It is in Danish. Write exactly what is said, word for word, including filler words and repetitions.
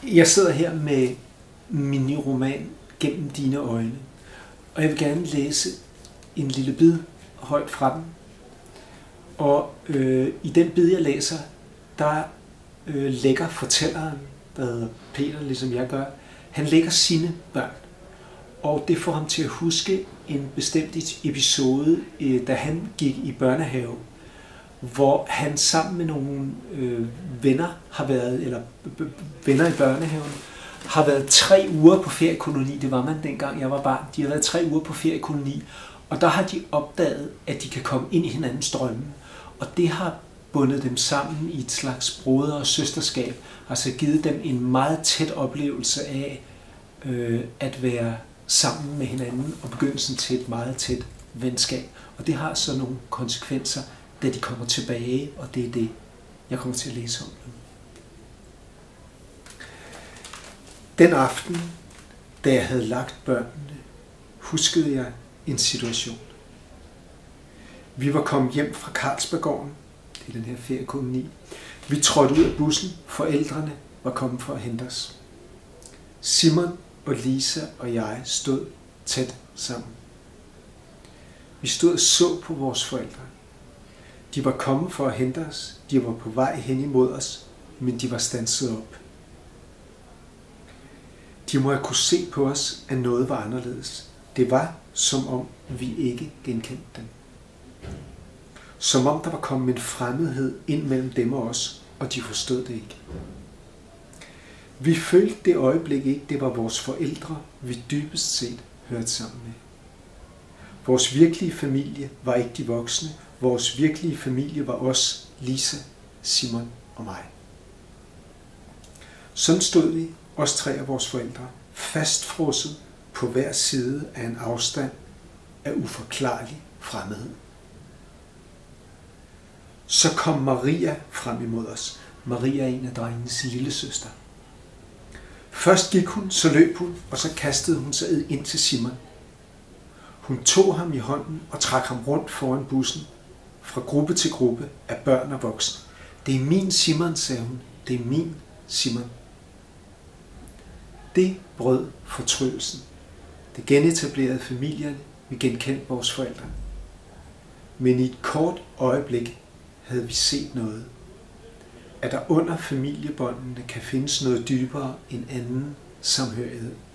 Jeg sidder her med min nye roman Gennem dine øjne, og jeg vil gerne læse en lille bid højt fra den. Og øh, i den bid, jeg læser, der øh, lægger fortælleren, der hedder Peter, ligesom jeg gør, han lægger sine børn. Og det får ham til at huske en bestemt episode, øh, da han gik i børnehave, hvor han sammen med nogle øh, venner har været, eller venner i børnehaven, har været tre uger på feriekoloni. Det var man dengang jeg var barn. De har været tre uger på feriekoloni, og der har de opdaget, at de kan komme ind i hinandens drømme. Og det har bundet dem sammen i et slags broder- og søsterskab, altså givet dem en meget tæt oplevelse af øh, at være sammen med hinanden, og begyndelsen til et meget tæt venskab. Og det har så nogle konsekvenser, da de kommer tilbage, og det er det, jeg kommer til at læse om nu. Den aften, da jeg havde lagt børnene, huskede jeg en situation. Vi var kommet hjem fra Carlsberggården, det er den her feriekoloni. Vi trådte ud af bussen, forældrene var kommet for at hente os. Simon og Lisa og jeg stod tæt sammen. Vi stod og så på vores forældre. De var kommet for at hente os, de var på vej hen imod os, men de var standset op. De må have kunne se på os, at noget var anderledes. Det var, som om vi ikke genkendte dem. Som om der var kommet en fremmedhed ind mellem dem og os, og de forstod det ikke. Vi følte det øjeblik ikke, det var vores forældre, vi dybest set hørte sammen med. Vores virkelige familie var ikke de voksne. Vores virkelige familie var os, Lisa, Simon og mig. Sådan stod vi, os tre af vores forældre, fastfrosset på hver side af en afstand af uforklarlig fremmedhed. Så kom Maria frem imod os. Maria er en af drengenes lillesøster. Først gik hun, så løb hun, og så kastede hun sig ind til Simon. Hun tog ham i hånden og trak ham rundt foran bussen, fra gruppe til gruppe af børn og voksne. Det er min Simon, sagde hun. Det er min Simon. Det brød fortrydelsen. Det genetablerede familierne. Vi genkendte vores forældre. Men i et kort øjeblik havde vi set noget. At der under familiebåndene kan findes noget dybere end anden samhørighed.